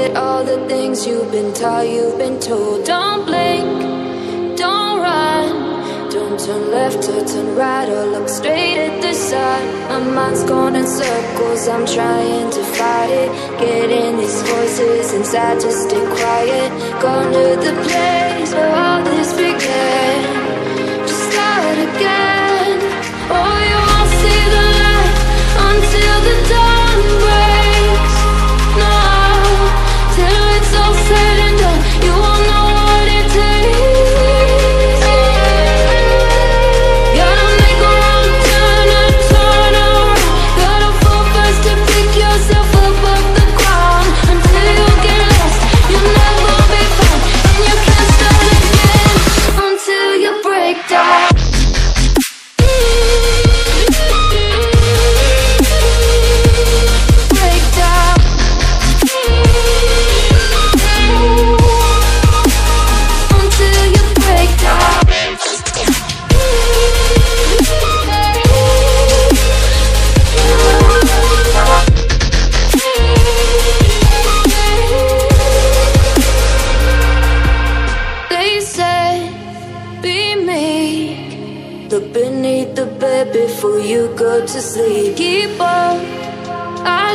forget all the things you've been taught, you've been told. Don't blink, don't run, don't turn left or turn right or look straight at the sun. My mind's going in circles, I'm trying to fight it. Getting these voices inside to stay quiet. Going to the place where all this began. Just start again. Oh, you won't see the light until the dawn breaks. No, till it's all said and done, you won't know what it takes. Gotta make a wrong turn and turn around. Gotta fall first to pick yourself up off the ground. Until you get lost, you'll never be found. And you can't start again until you break down. Look beneath the bed before you go to sleep. Keep on